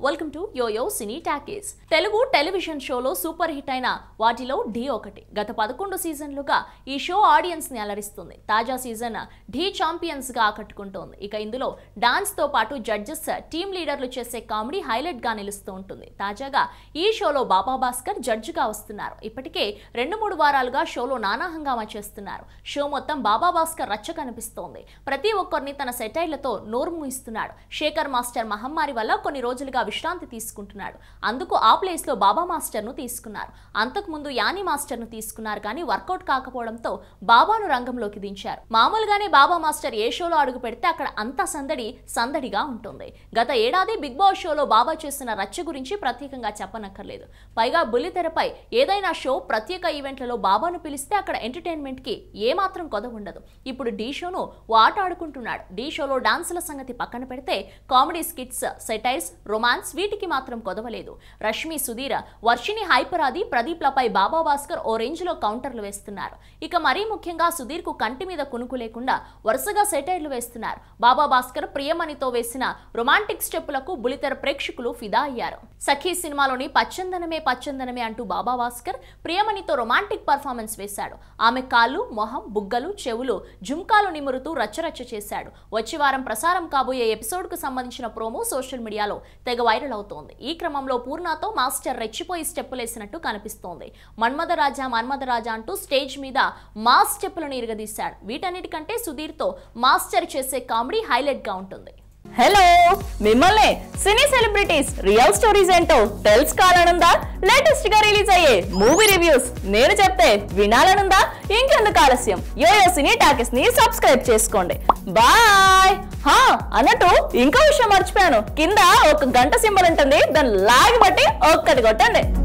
Welcome to YOYO Cine Talkies. Telugu television షోలో super hit అయిన వాటిలో ఢీ ఒకటి. గత 11 సీజన్లుగా ఈ షో ఆడియన్స్ ని అలరిస్తుంది. తాజా సీజన్ ఢీ ఛాంపియన్స్ గా ఆకట్టుకుంటోంది. ఇక ఇందులో డాన్స్ తో పాటు జడ్జెస్, టీమ్ లీడర్లు చేసే కామెడీ హైలైట్ గా నిలుస్తూ ఉంటుంది. తాజాగా ఈ షోలో బాబా భాస్కర్ జడ్జి గా వస్తున్నారు. ఇప్పటికే 2-3 వారాలుగా షోలో నానా హంగామా చేస్తున్నారు. షో మొత్తం బాబా భాస్కర్ రచ్చ కనిపిస్తోంది. ప్రతి ఒక్కరిని తన సెటైర్లతో నోరు మూయిస్తున్నాడు. శేఖర్ మాస్టర్ మహమ్మారి వల్ల కొన్ని రోజులుగా విశ్రాంతి తీసుకుంటున్నాడు. అందుకు ఆ ప్లేస్ లో బాబా మాస్టర్ ను తీసుకున్నారు. అంతకుముందు యానీ మాస్టర్ ను తీసుకున్నారు, కానీ వర్కౌట్ కాకపోవడంతో బాబాను రంగంలోకి దించారు. మామూలుగానే బాబా మాస్టర్ ఏ షోలో అడుగు పెడితే అక్కడ అంతా సందడిగా ఉంటుంది. గత ఏడాది బిగ్ బాస్ షోలో బాబా చేసిన రచ్చ గురించి ప్రత్యేకంగా చెప్పనక్కర్లేదు. పైగా బుల్లితెరపై ఏదైనా షో ప్రత్యేక ఈవెంట్లలో బాబాను పిలిస్తే అక్కడ ఎంటర్టైన్మెంట్ కి ఏమాత్రం కొదవ ఉండదు. ఇప్పుడు ఢీ షోను ఆట ఆడుకుంటున్నాడు. ఢీ షోలో డాన్సుల సంగతి పక్కన పెడితే కామెడీ స్కిట్స్, సెటైర్స్, రొమాన్స్ వీటికి మాత్రం కొదవలేదు. రష్మి, సుధీర్, వర్షిని, హైపర్ ఆది, ప్రదీప్ లపై బాబా భాస్కర్ ఓ రేంజ్ లో కౌంటర్లు వేస్తున్నారు. ఇక మరీ ముఖ్యంగా సుధీర్ కు కంటి మీద కునుకు లేకుండా వరుసగా సెటైర్లు వేస్తున్నారు. బాబా భాస్కర్ ప్రియమణితో వేసిన రొమాంటిక్ స్టెప్పులకు బులితెర ప్రేక్షకులు ఫిదా అయ్యారు. సఖీ సినిమాలోని పచ్చందనమే అంటూ బాబా భాస్కర్ ప్రియమణితో రొమాంటిక్ పర్ఫార్మెన్స్ వేశాడు. ఆమె కాళ్ళు, మొహం, బుగ్గలు, చెవులు, జుంకాలు నిమురుతూ రచ్చరచ్చ చేశాడు. వచ్చే వారం ప్రసారం కాబోయే ఎపిసోడ్ కు సంబంధించిన ప్రోమో సోషల్ మీడియాలో తెగ వైరల్ అవుతోంది. ఈ క్రమంలో పూర్ణతో మాస్టర్ రెచ్చిపోయి స్టెప్పులేసినట్టు కనిపిస్తోంది. మన్మథ రాజా అంటూ స్టేజ్ మీద మాస్ స్టెప్పులను ఇరగదీశాడు. వీటన్నిటికంటే సుధీర్ తో మాస్టర్ చేసే కామెడీ హైలైట్ గా ఉంటుంది. హలో, మిమ్మల్ని సినీ సెలబ్రిటీస్ రియల్ స్టోరీస్ ఏంటో తెలుసుకోవాలనుందా? లేటెస్ట్ గా రిలీజ్ అయ్యే మూవీ రివ్యూస్ నేను చెప్తే వినాలనుందా? ఇంకెందుకు ఆలస్యం, YOYO Cine Talkies ని సబ్స్క్రైబ్ చేసుకోండి. బాయ్. అన్నట్టు ఇంకో విషయం మర్చిపోయాను, కింద ఒక గంట సింబల్ ఉంటుంది, దాన్ని లాగి బట్టి ఒక్కటి కొట్టండి.